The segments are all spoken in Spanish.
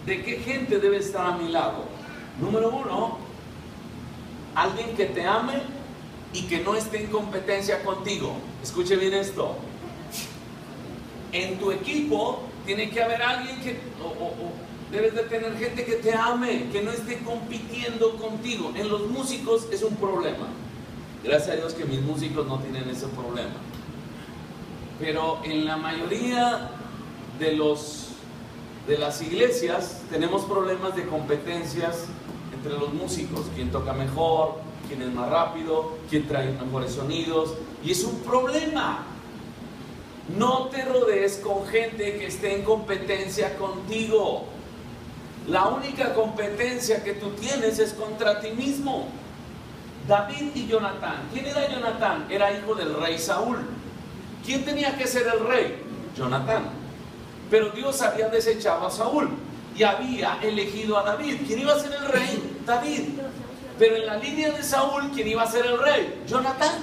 ¿de qué gente debe estar a mi lado? Número uno, alguien que te ame y que no esté en competencia contigo. Escuche bien esto. En tu equipo tiene que haber alguien que, debes de tener gente que te ame, que no esté compitiendo contigo. En los músicos es un problema. Gracias a Dios que mis músicos no tienen ese problema. Pero en la mayoría de las iglesias tenemos problemas de competencias entre los músicos. Quién toca mejor, quién es más rápido, quién trae mejores sonidos. Y es un problema. No te rodees con gente que esté en competencia contigo. La única competencia que tú tienes es contra ti mismo. David y Jonatán. ¿Quién era Jonatán? Era hijo del rey Saúl. ¿Quién tenía que ser el rey? Jonatán. Pero Dios había desechado a Saúl y había elegido a David. ¿Quién iba a ser el rey? David. Pero en la línea de Saúl, ¿quién iba a ser el rey? Jonatán.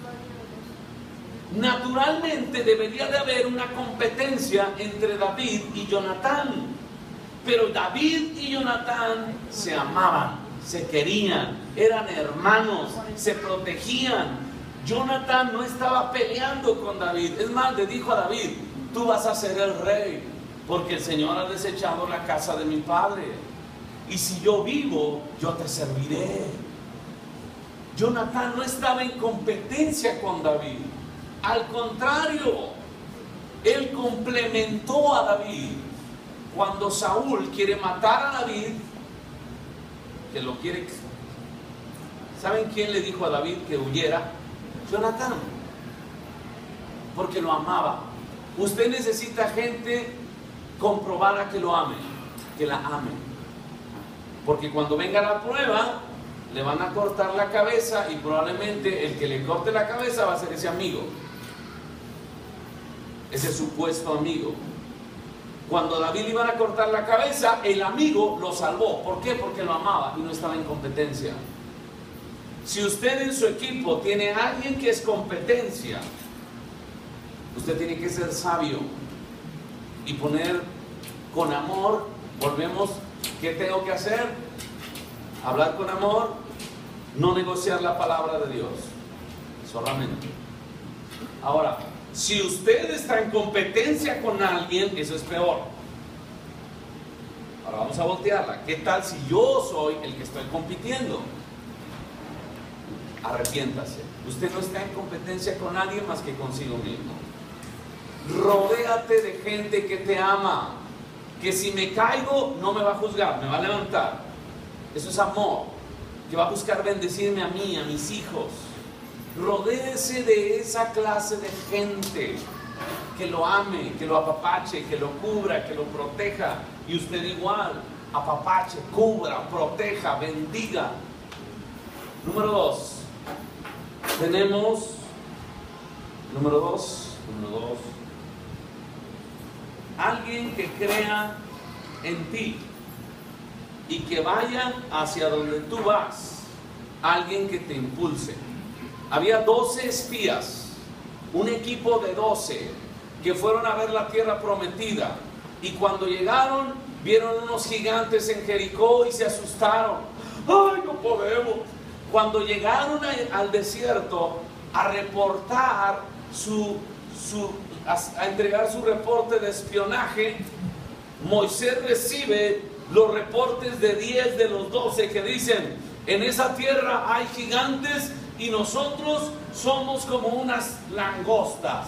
Naturalmente debería de haber una competencia entre David y Jonatán. Pero David y Jonatán se amaban, se querían, eran hermanos, se protegían. Jonatán no estaba peleando con David. Es más, le dijo a David: tú vas a ser el rey, porque el Señor ha desechado la casa de mi padre. Y si yo vivo, yo te serviré. Jonatán no estaba en competencia con David. Al contrario, él complementó a David. Cuando Saúl quiere matar a David, que lo quiere... ¿Saben quién le dijo a David que huyera? Jonatán. Porque lo amaba. Usted necesita gente comprobada que lo ame, que la ame. Porque cuando venga la prueba, le van a cortar la cabeza y probablemente el que le corte la cabeza va a ser ese amigo. Ese supuesto amigo. Cuando a David le iban a cortar la cabeza, el amigo lo salvó. ¿Por qué? Porque lo amaba y no estaba en competencia. Si usted en su equipo tiene a alguien que es competencia, usted tiene que ser sabio y poner con amor. Volvemos, ¿qué tengo que hacer? Hablar con amor, no negociar la palabra de Dios, solamente. Ahora, si usted está en competencia con alguien, eso es peor. Ahora vamos a voltearla. ¿Qué tal si yo soy el que estoy compitiendo? Arrepiéntase. Usted no está en competencia con alguien más que consigo mismo. Rodéate de gente que te ama, que si me caigo no me va a juzgar, me va a levantar. Eso es amor, que va a buscar bendecirme a mí, a mis hijos. Rodéese de esa clase de gente que lo ame, que lo apapache, que lo cubra, que lo proteja. Y usted igual, apapache, cubra, proteja, bendiga. Número 2. Tenemos, número dos, alguien que crea en ti y que vaya hacia donde tú vas. Alguien que te impulse. Había 12 espías, un equipo de 12 que fueron a ver la tierra prometida, y cuando llegaron vieron unos gigantes en Jericó y se asustaron. ¡Ay, no podemos! Cuando llegaron al desierto a reportar a entregar su reporte de espionaje, Moisés recibe los reportes de 10 de los 12 que dicen: en esa tierra hay gigantes y nosotros somos como unas langostas.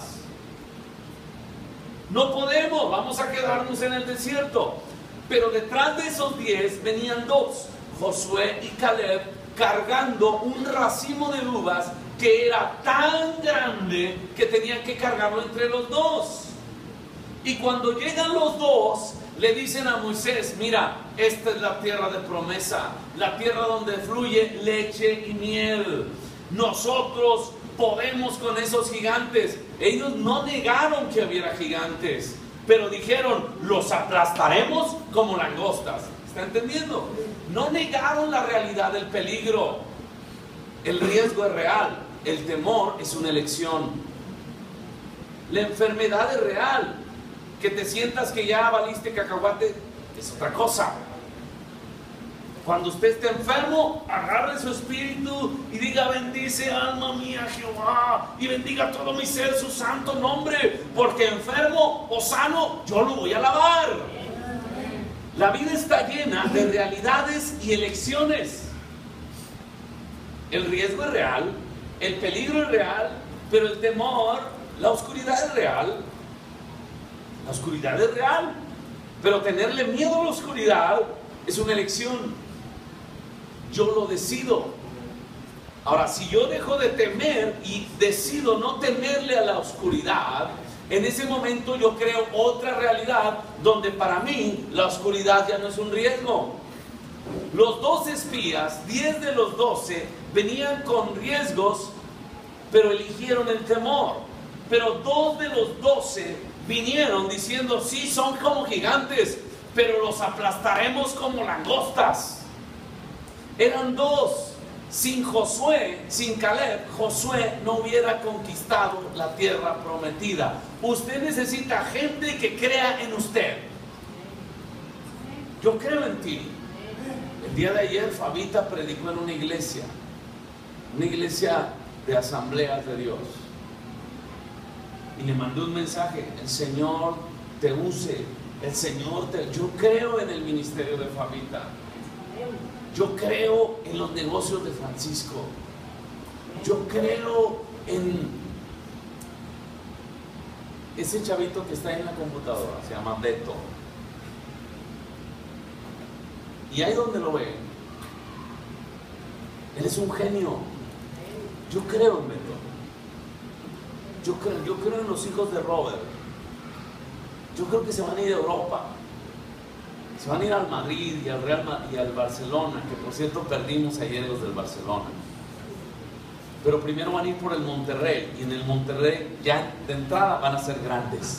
No podemos, vamos a quedarnos en el desierto. Pero detrás de esos 10 venían 2, Josué y Caleb, cargando un racimo de uvas que era tan grande que tenían que cargarlo entre los 2. Y cuando llegan los 2, le dicen a Moisés: mira, esta es la tierra de promesa, la tierra donde fluye leche y miel. Nosotros podemos con esos gigantes. Ellos no negaron que hubiera gigantes, pero dijeron: los aplastaremos como langostas. ¿Está entendiendo? No negaron la realidad del peligro. El riesgo es real, el temor es una elección. La enfermedad es real. Que te sientas que ya valiste cacahuate, es otra cosa. Cuando usted esté enfermo, agarre su espíritu y diga: bendice alma mía Jehová, y bendiga todo mi ser su santo nombre, porque enfermo o sano yo lo voy a alabar. La vida está llena de realidades y elecciones. El riesgo es real, el peligro es real, pero el temor, la oscuridad es real. La oscuridad es real, pero tenerle miedo a la oscuridad es una elección. Yo lo decido. Ahora, si yo dejo de temer y decido no temerle a la oscuridad, en ese momento yo creo otra realidad donde para mí la oscuridad ya no es un riesgo. Los 12 espías, 10 de los 12 venían con riesgos, pero eligieron el temor. Pero 2 de los 12 vinieron diciendo: sí, son como gigantes, pero los aplastaremos como langostas. Eran 2. Sin Josué, sin Caleb, Josué no hubiera conquistado la tierra prometida. Usted necesita gente que crea en usted. Yo creo en ti. El día de ayer Fabita predicó en una iglesia de asambleas de Dios, y le mandó un mensaje: el Señor te use, yo creo en el ministerio de Fabita. Yo creo en los negocios de Francisco. Yo creo en ese chavito que está en la computadora, se llama Beto. Y ahí donde lo ven, él es un genio. Yo creo en Beto. Yo creo en los hijos de Robert. Yo creo que se van a ir a Europa. Se van a ir al Madrid y al Real Madrid y al Barcelona, que por cierto perdimos ayer los del Barcelona. Pero primero van a ir por el Monterrey, y en el Monterrey ya de entrada van a ser grandes.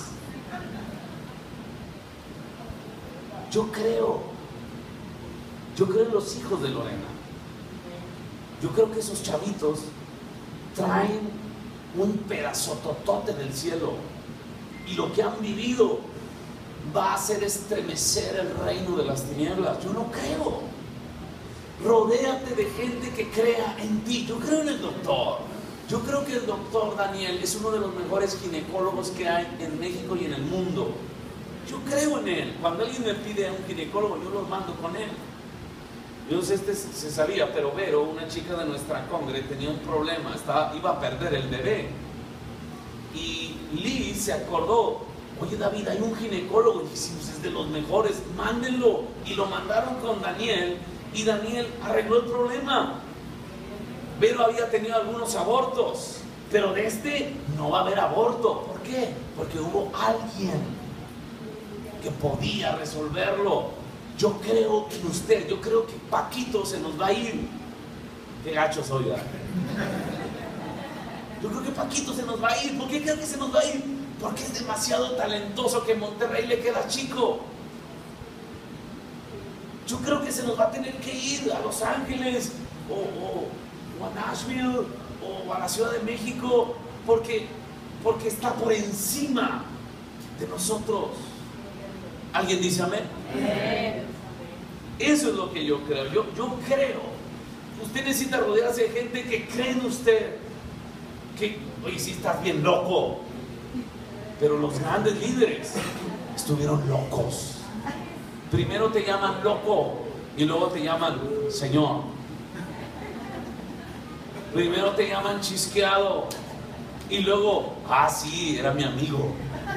Yo creo en los hijos de Lorena. Yo creo que esos chavitos traen un pedazototote del cielo, y lo que han vivido va a hacer estremecer el reino de las tinieblas. Yo no creo. Rodéate de gente que crea en ti. Yo creo en el doctor. Yo creo que el doctor Daniel es uno de los mejores ginecólogos que hay en México y en el mundo. Yo creo en él. Cuando alguien me pide a un ginecólogo, yo los mando con él. Yo no sé si se sabía, pero Vero, una chica de nuestra congre, tenía un problema, iba a perder el bebé. Y Liz se acordó: oye David, hay un ginecólogo. Y dijimos: es de los mejores, mándenlo. Y lo mandaron con Daniel, y Daniel arregló el problema. Vero había tenido algunos abortos, pero de este no va a haber aborto. ¿Por qué? Porque hubo alguien que podía resolverlo. Yo creo en usted. Yo creo que Paquito se nos va a ir. Qué gacho soy, ¿verdad? Yo creo que Paquito se nos va a ir. ¿Por qué creo que se nos va a ir? Porque es demasiado talentoso, que Monterrey le queda chico. Yo creo que se nos va a tener que ir a Los Ángeles o a Nashville o a la Ciudad de México, porque está por encima de nosotros. ¿Alguien dice amén? Eso es lo que yo creo. Yo creo. Usted necesita rodearse de gente que cree en usted. Que, oye, si estás bien loco. Pero los grandes líderes estuvieron locos. Primero te llaman loco y luego te llaman Señor. Primero te llaman chisqueado y luego, sí, era mi amigo.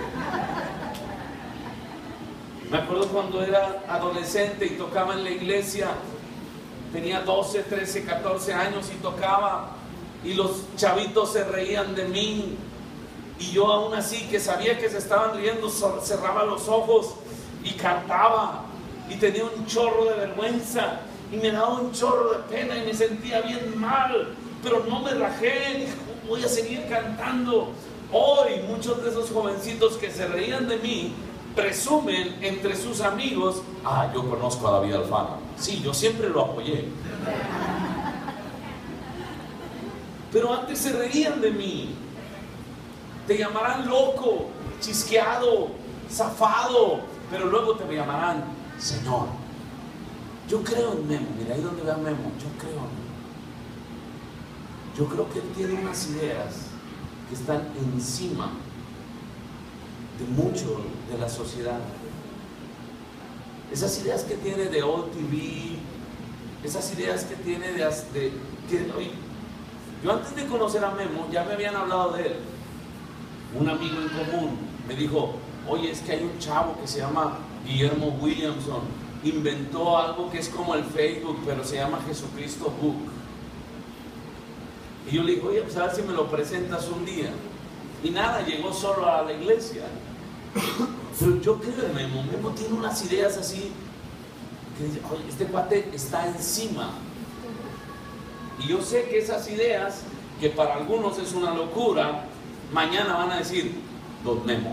Me acuerdo cuando era adolescente y tocaba en la iglesia. Tenía 12, 13, 14 años y tocaba, y los chavitos se reían de mí. Y yo, aún así, que sabía que se estaban riendo, cerraba los ojos y cantaba. Y tenía un chorro de vergüenza y me daba un chorro de pena y me sentía bien mal, pero no me rajé. Dije: voy a seguir cantando. Hoy muchos de esos jovencitos que se reían de mí presumen entre sus amigos: yo conozco a David Alfano. Sí, yo siempre lo apoyé. Pero antes se reían de mí. Te llamarán loco, chisqueado, zafado, pero luego te llamarán Señor. Yo creo en Memo. Mira, ahí donde vea Memo, yo creo en Memo. Yo creo que él tiene unas ideas que están encima de mucho de la sociedad. Esas ideas que tiene de Old TV, esas ideas que tiene oye, yo antes de conocer a Memo ya me habían hablado de él. Un amigo en común me dijo, oye, es que hay un chavo que se llama Guillermo Williamson, inventó algo que es como el Facebook, pero se llama Jesucristo Book. Y yo le dije, oye, pues a ver si me lo presentas un día. Y nada, llegó solo a la iglesia. Pero yo creo en Memo. Memo tiene unas ideas así que dice, oye, este cuate está encima. Y yo sé que esas ideas, que para algunos es una locura, mañana van a decir, Don Memo.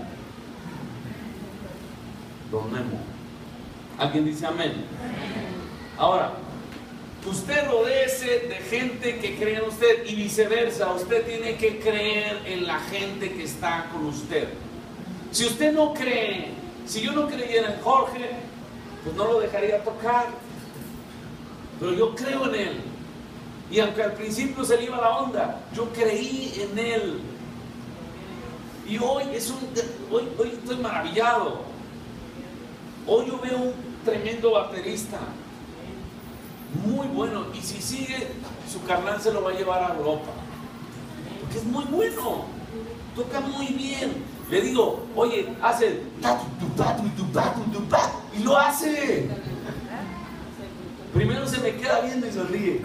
Don Memo. ¿Alguien dice amén? Ahora, usted rodéese de gente que cree en usted y viceversa. Usted tiene que creer en la gente que está con usted. Si usted no cree, si yo no creyera en Jorge, pues no lo dejaría tocar. Pero yo creo en él. Y aunque al principio se le iba la onda, yo creí en él. Y hoy estoy maravillado. Hoy yo veo un tremendo baterista. Muy bueno, y si sigue, su carnal se lo va a llevar a Europa, porque es muy bueno, toca muy bien. Le digo, oye, hace y lo hace. Primero se me queda viendo y se ríe.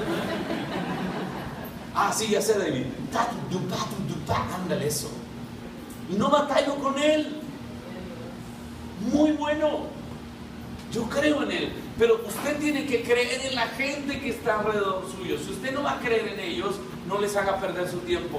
Ah, sí, ya sé, David. Ándale eso. Y no batallo con él. Muy bueno. Yo creo en él. Pero usted tiene que creer en la gente que está alrededor suyo. Si usted no va a creer en ellos, no les haga perder su tiempo.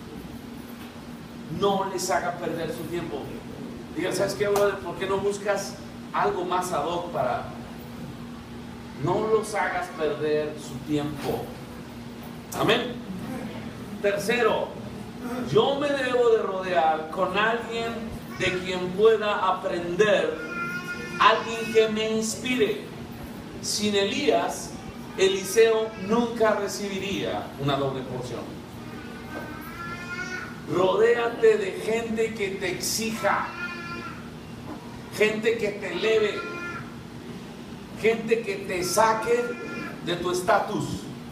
No les haga perder su tiempo. Diga, ¿sabes qué, brother? ¿Por qué no buscas algo más ad hoc para...? No los hagas perder su tiempo. Amén. Tercero, yo me debo de rodear con alguien de quien pueda aprender, alguien que me inspire. Sin Elías, Eliseo nunca recibiría una doble porción. Rodéate de gente que te exija, gente que te eleve, gente que te saque de tu estatus.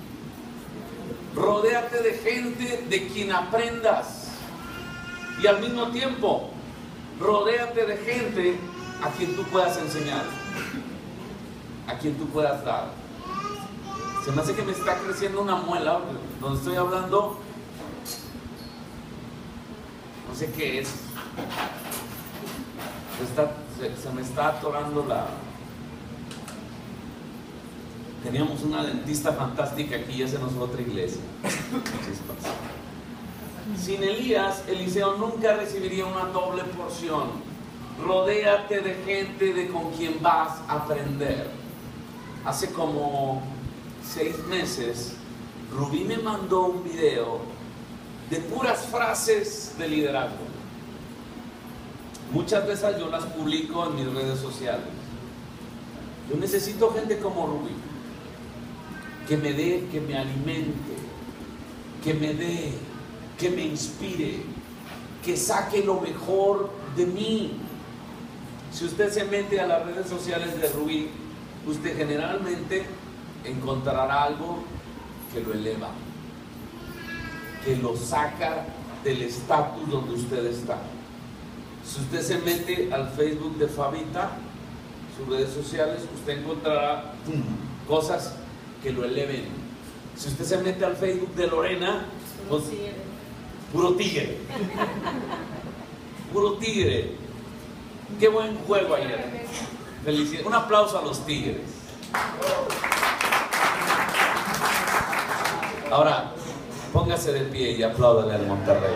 Rodéate de gente de quien aprendas, y al mismo tiempo rodéate de gente a quien tú puedas enseñar, a quien tú puedas dar. Se me hace que me está creciendo una muela donde estoy hablando, no sé qué es. Se me está atorando la... Teníamos una dentista fantástica aquí, ya se nos fue otra iglesia. Sin Elías, Eliseo nunca recibiría una doble porción. Rodéate de gente con quien vas a aprender. Hace como 6 meses, Rubí me mandó un video de puras frases de liderazgo. Muchas veces yo las publico en mis redes sociales. Yo necesito gente como Rubí, que me dé, que me alimente, que me dé, que me inspire, que saque lo mejor de mí. Si usted se mete a las redes sociales de Rubí, usted generalmente encontrará algo que lo eleva, que lo saca del estatus donde usted está. Si usted se mete al Facebook de Fabita, sus redes sociales, usted encontrará cosas que lo eleven. Si usted se mete al Facebook de Lorena, pues, puro tigre. Puro tigre. Qué buen juego ayer. Felicidades. Un aplauso a los tigres. Ahora, póngase de pie y apláudale al Monterrey.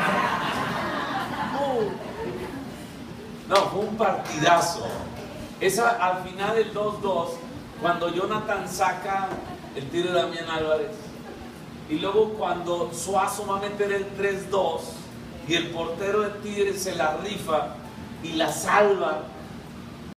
No, fue un partidazo. Esa al final el 2-2, cuando Jonathan saca el tiro de Damián Álvarez, y luego cuando Suazo va a meter el 3-2 y el portero de Tigres se la rifa y la salva,